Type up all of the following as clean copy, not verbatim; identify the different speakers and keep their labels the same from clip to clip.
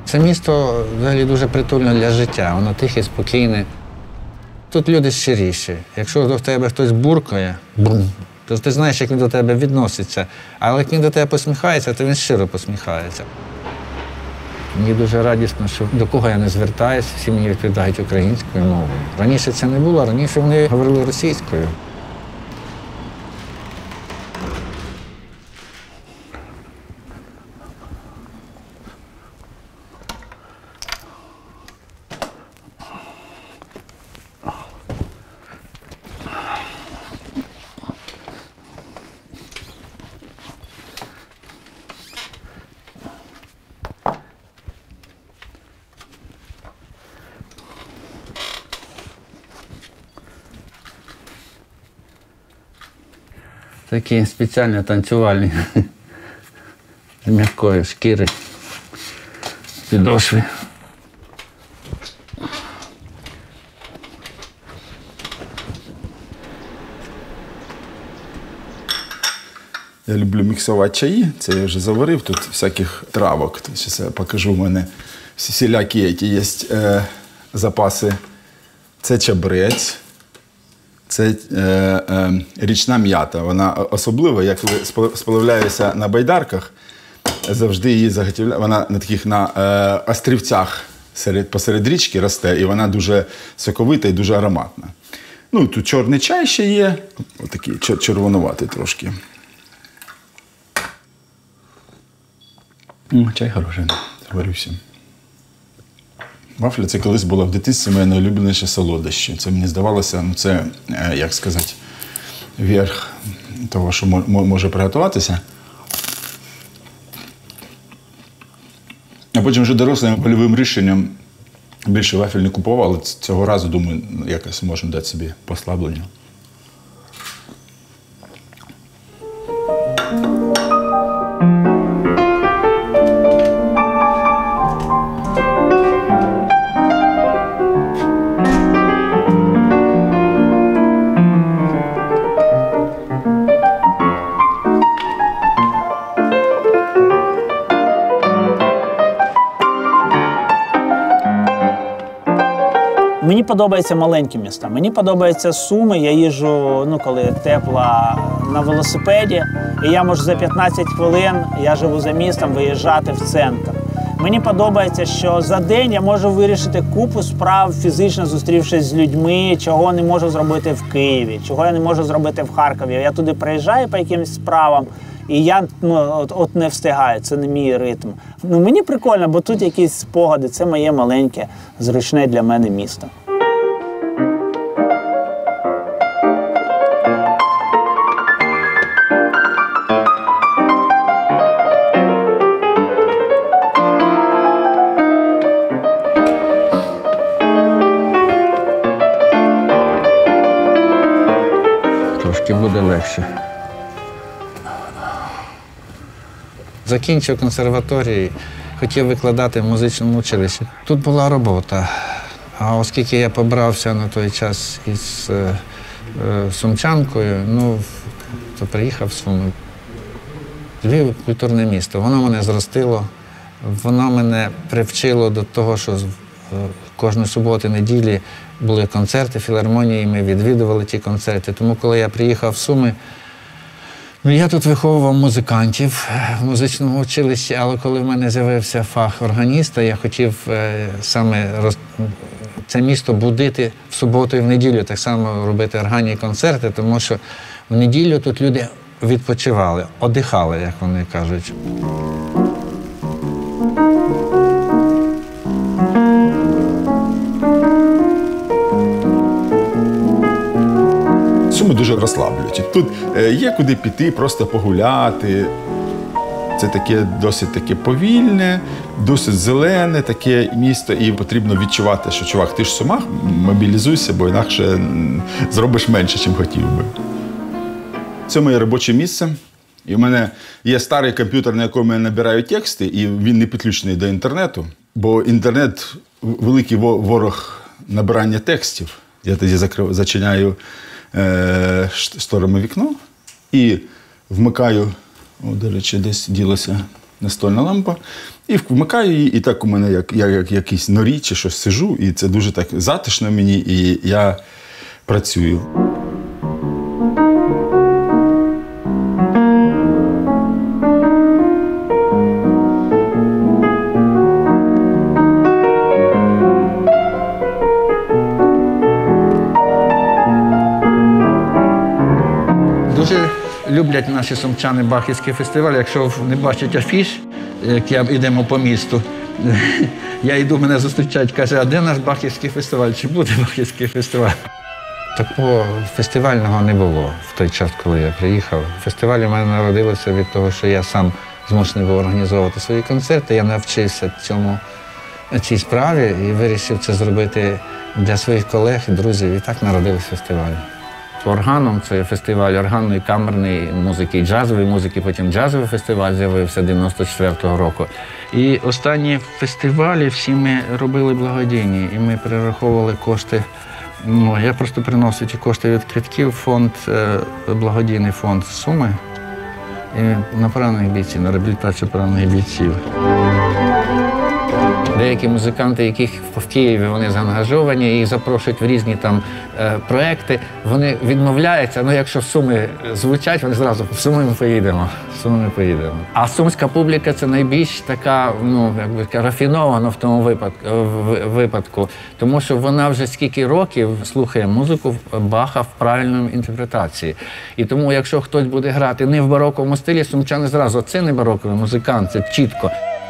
Speaker 1: Це місто взагалі дуже притульне для життя, воно тихе, спокійне. Тут люди щиріші. Якщо до тебе хтось буркає, то ти знаєш, як він до тебе відноситься. Але як він до тебе посміхається, то він щиро посміхається. Мені дуже радісно, що до кого я не звертаюся, всі мені відповідають українською мовою. Раніше це не було, раніше вони говорили російською. Такі спеціальні танцювальні з м'якої шкіри, підошви.
Speaker 2: Я люблю міксувати чаї, це я вже заварив, тут всяких травок. Зараз я покажу, в мене всілякі є запаси. Це чабрець. Це річна м'ята. Вона особлива, як сплавляюся на байдарках, завжди її заготовляю. Вона на таких острівцях посеред річки росте, і вона дуже соковита і дуже ароматна. Ну, тут чорний чай ще є, отакий червонуватий трошки. Чай хороший, заварився. Вафля – це колись було в дитинстві моє найулюбленіше солодощі. Це мені здавалося, ну це, як сказати, верх того, що може приготуватися. А потім вже дорослим польовим рішенням більше вафель не купував, але цього разу, думаю, якось можна дати собі послаблення.
Speaker 3: Мені подобаються маленькі міста. Мені подобаються Суми. Я їжджу, коли тепло, на велосипеді. І я можу за 15 хвилин, я живу за містом, виїжджати в центр. Мені подобається, що за день я можу вирішити купу справ, фізично зустрівшись з людьми, чого не можу зробити в Києві, чого я не можу зробити в Харкові. Я туди приїжджаю по якимось справам, і я от не встигаю, це не мій ритм. Мені прикольно, бо тут якісь спогади, це моє маленьке, зручне для мене місто.
Speaker 1: Трошки буде легше. Закінчив консерваторію, хотів викладати в музичному училищі. Тут була робота, а оскільки я побрався на той час із сумчанкою, то приїхав в Суми. Львів – культурне місто, воно мене зростило, воно мене привчило до того, що кожної суботи, неділі були концерти, філармонії, ми відвідували ті концерти. Тому коли я приїхав в Суми, я тут виховував музикантів в музичному училищі, але коли в мене з'явився фах органіста, я хотів саме це місто будити в суботу і в неділю, так само робити органні концерти, тому що в неділю тут люди відпочивали, одихали, як вони кажуть.
Speaker 2: Суми дуже розслаблюють. Тут є куди піти, просто погуляти. Це таке досить таке повільне, досить зелене таке місто, і потрібно відчувати, що, чувак, ти ж в Сумах, мобілізуйся, бо інакше зробиш менше, ніж хотів би. Це моє робоче місце. І в мене є старий комп'ютер, на якому я набираю тексти, і він не підключений до інтернету, бо інтернет – великий ворог набирання текстів. Я тоді зачиняю шторами вікно і вмикаю, до речі, десь ділося настольна лампа, і вмикаю її, і так у мене як якийсь норі чи щось сижу, і це дуже так затишно мені, і я працюю.
Speaker 1: Дуже люблять наші сумчани Бахівський фестиваль. Якщо не бачать афіш, як йдемо по місту, я йду, мене зустрічають, каже, а де наш Бахівський фестиваль? Чи буде Бахівський фестиваль? Такого фестивального не було в той час, коли я приїхав. Фестиваль у мене народилося від того, що я сам змушений був організовувати свої концерти. Я навчився цій справі і вирішив це зробити для своїх колег і друзів. І так народився фестиваль. Органом це фестиваль органної, камерної музики і джазової музики, потім джазовий фестиваль з'явився 94-го року. І останні фестивалі всі ми робили благодійні, і ми перераховували кошти. Я просто приносив ті кошти від квитків, фонд, благодійний фонд Суми, і на поранених бійців, на реабілітацію поранених бійців. Деякі музиканти, яких в Києві вони заангажовані, їх запрошують в різні там проекти, вони відмовляються, якщо Суми звучать, вони зразу в Суми ми поїдемо, в Суми ми поїдемо. А сумська публіка це найбільш така, рафінована в тому випадку, тому що вона вже скільки років слухає музику Баха в правильній інтерпретації. І тому, якщо хтось буде грати не в бароковому стилі, сумчани зразу, це не бароковий музикант, це чітко.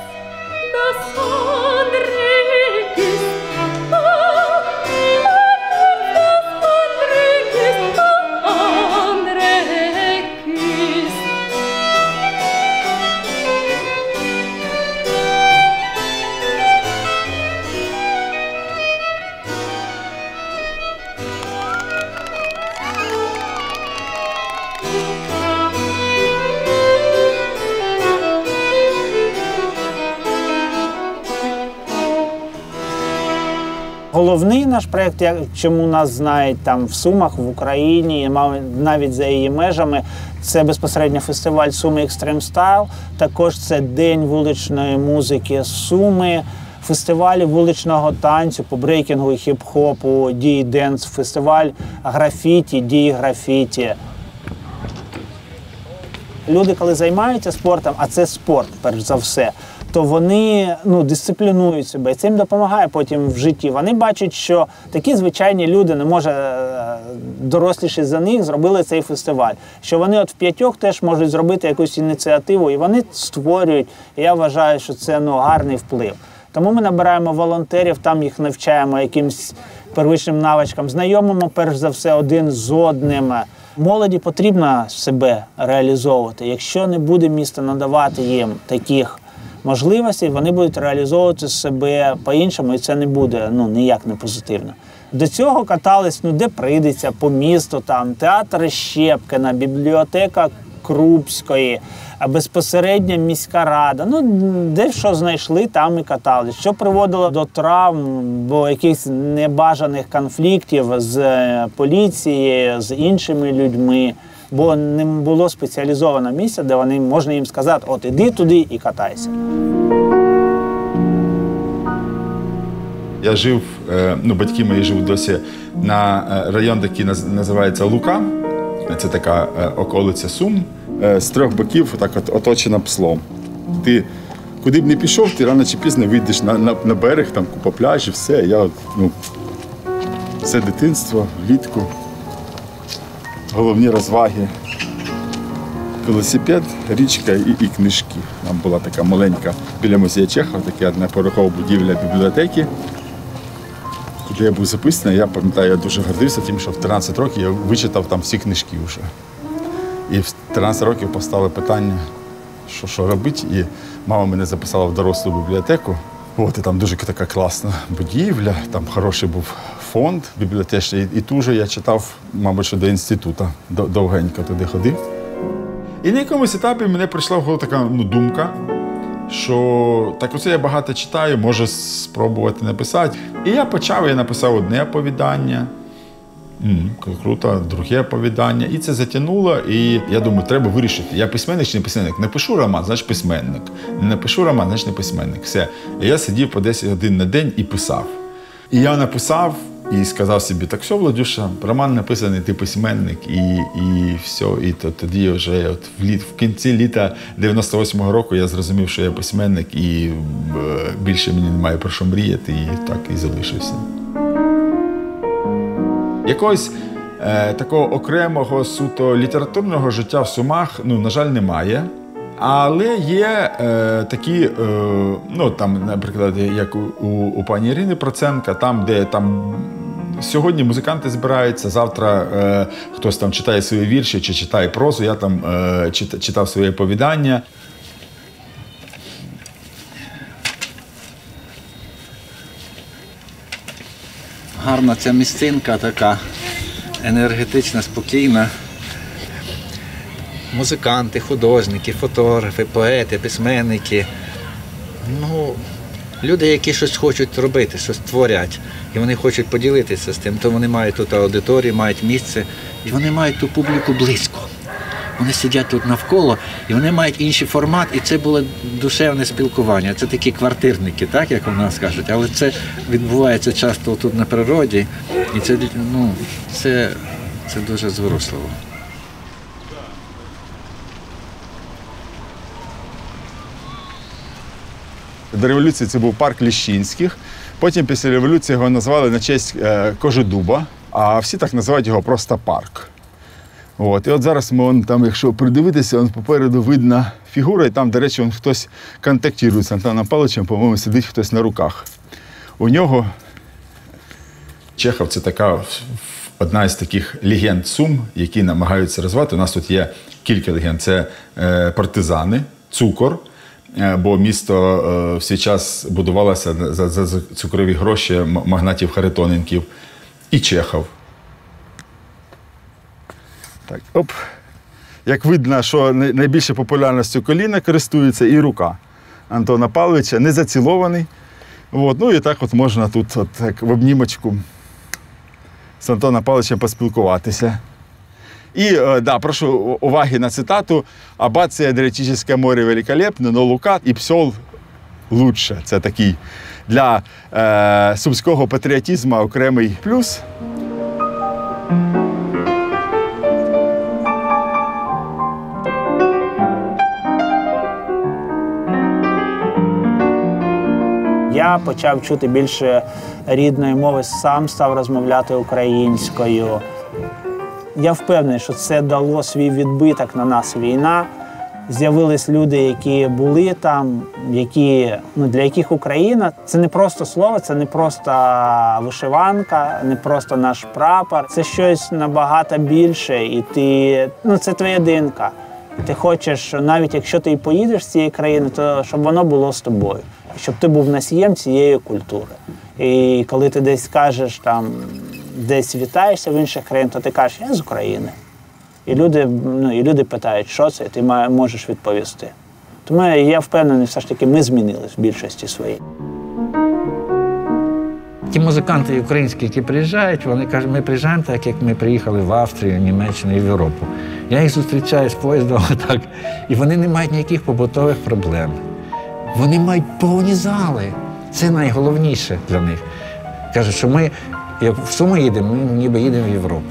Speaker 3: Головний наш проєкт, чому нас знають там в Сумах, в Україні, навіть за її межами, це безпосередньо фестиваль Суми Екстрим Стайл, також це День вуличної музики Суми, фестивалі вуличного танцю по брейкінгу і хіп-хопу, Дії Денс, фестиваль графіті, Дії графіті. Люди, коли займаються спортом, а це спорт, перш за все, то вони дисциплінують себе. І це їм допомагає потім в житті. Вони бачать, що такі звичайні люди, не може доросліші за них, зробили цей фестиваль. Що вони от в 5 теж можуть зробити якусь ініціативу, і вони створюють. І я вважаю, що це гарний вплив. Тому ми набираємо волонтерів, там їх навчаємо якимось первичним навичкам, знайомимо перш за все один з одним. Молоді потрібно себе реалізовувати. Якщо не буде місто надавати їм таких можливостей, вони будуть реалізовувати себе по-іншому, і це не буде ніяк не позитивно. До цього катались, де прийдеться, по місту, там, театр Щепкіна, бібліотека Крупської, безпосередньо міська рада. Де що знайшли, там і катались. Що приводило до травм, бо якихось небажаних конфліктів з поліцією, з іншими людьми, бо не було спеціалізованого місця, де можна їм сказати, от іди туди і катайся.
Speaker 2: Я жив, батьки мої живуть досі на район, який називається Лука. Це така околиця Сум. З 3 боків так оточена пслом. Ти куди б не пішов, ти рано чи пізно вийдеш на берег, там купа пляжів, все. Я, все дитинство, влітку, головні розваги. Велосипед, річка і книжки. Там була така маленька біля музею Чехова, така одноповерхова будівля бібліотеки, куди я був записаний. Я пам'ятаю, я дуже гордився тим, що в 13 років я вичитав там всі книжки вже. І в 13 років поставили питання, що робити. І мама мене записала в дорослу бібліотеку. І там дуже така класна будівля, там хороший був фонд бібліотечний. І тут же я читав, мабуть, що до інституту, довгенько туди ходив. І на якомусь етапі мене прийшла в голову така думка, що так оце я багато читаю, можу спробувати написати. І я написав одне оповідання, Круто, друге оповідання. І це затягнуло, і я думаю, треба вирішити. Я письменник чи не письменник? Напишу роман, значить письменник. Не напишу роман, значить не письменник. Все. І я сидів по 10 годин на день і писав. І я написав і сказав собі, так все, Владюша, роман написаний, ти письменник, і все. І тоді вже в кінці літа 98-го року я зрозумів, що я письменник, і більше мені немає про що мріяти, і так і залишився. Якогось такого окремого суто літературного життя в Сумах, на жаль, немає. Але є такі, там, наприклад, як у пані Ірини Проценка, там, де сьогодні музиканти збираються, завтра хтось там читає свої вірші чи читає прозу, я там читав свої оповідання.
Speaker 1: Гарна ця місцинка, така енергетична, спокійна. Музиканти, художники, фотографи, поети, письменники. Люди, які щось хочуть робити, щось творять. І вони хочуть поділитися з тим, то вони мають тут аудиторію, мають місце. І вони мають ту публіку близько. Вони сидять тут навколо, і вони мають інший формат, і це було душевне спілкування. Це такі квартирники, так, як у нас кажуть. Але це відбувається часто тут на природі, і це дуже зворушливо.
Speaker 2: До революції це був парк Ліщинських. Потім після революції його назвали на честь Кожедуба, а всі так називають його просто парк. І от зараз ми, якщо придивитися, попереду видна фігура, і там, до речі, хтось контактує з Антоном Павловичем, по-моєму, сидить хтось на руках. У нього Чехов – це одна із таких легенд Сум, які намагаються розвивати. У нас тут є кілька легенд. Це партизани, цукор, бо місто в свій час будувалося за цукрові гроші магнатів Харитоненків, і Чехов. Так, Як видно, що найбільше популярністю коліна користується і рука Антона Павловича, не зацілований. І так можна тут в обнімочку з Антоном Павловичем поспілкуватися. І, прошу уваги на цитату. «Аббация Адриатическое море великолепно, но Лука і псьол лучше». Це такий для сумського патріотизму окремий плюс.
Speaker 3: Я почав чути більше рідної мови, сам став розмовляти українською. Я впевнений, що це дало свій відбиток на нас війна. З'явились люди, які були там, для яких Україна – це не просто слово, це не просто вишиванка, не просто наш прапор. Це щось набагато більше, і це твоя єдинка. Ти хочеш, навіть якщо ти і поїдеш з цієї країни, то щоб воно було з тобою. Щоб ти був носієм цієї культури. І коли ти десь кажеш, десь вітаєшся в інших країнах, то ти кажеш, я з України. І люди питають, що це, і ти можеш відповісти. Тому я впевнений, все ж таки, ми змінились в більшості своїй.
Speaker 1: Ті музиканти українські, які приїжджають, вони кажуть, ми приїжджаємо так, як ми приїхали в Австрію, Німеччину і в Європу. Я їх зустрічаю з поїздом, і вони не мають ніяких побутових проблем. Вони мають повні зали. Це найголовніше для них. Кажуть, що ми в Суми їдемо, ми ніби їдемо в Європу.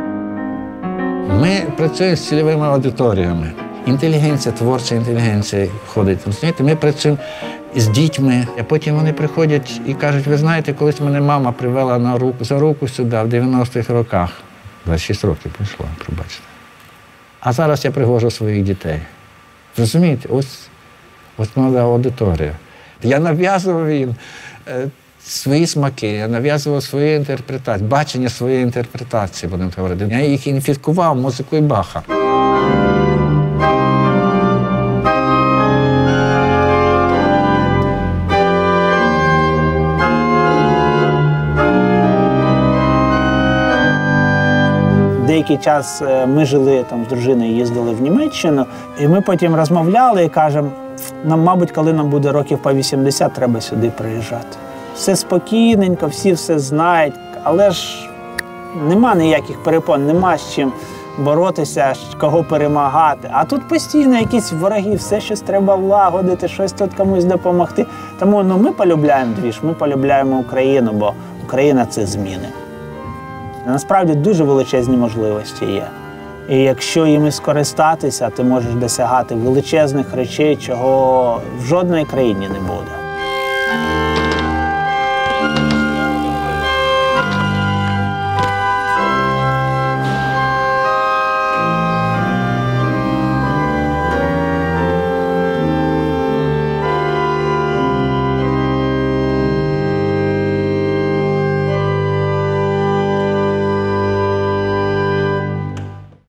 Speaker 1: Ми працюємо з цільовими аудиторіями. Інтелігенція, творча інтелігенція ходить. Ми працюємо з дітьми, а потім вони приходять і кажуть, ви знаєте, колись мене мама привела за руку сюди в 90-х роках. 26 років пройшло, пробачте. А зараз я привожу своїх дітей. Розумієте, ось молода аудиторія. Я нав'язував їм свої смаки, я нав'язував свою інтерпретацію, бачення своєї інтерпретації, будемо говорити. Я їх інфікував музикою Баха.
Speaker 3: Деякий час ми жили там з дружиною, їздили в Німеччину, і ми потім розмовляли і кажемо, нам, мабуть, коли нам буде років по 80, треба сюди приїжджати. Все спокійненько, всі все знають, але ж Нема ніяких перепон, нема з чим боротися, кого перемагати. А тут постійно якісь вороги, все щось треба лагодити, щось тут комусь допомогти. Тому ми полюбляємо двіж, ми полюбляємо Україну, бо Україна – це зміни. Насправді дуже величезні можливості є. І якщо їми скористатися, ти можеш досягати величезних речей, чого в жодній країні не буде.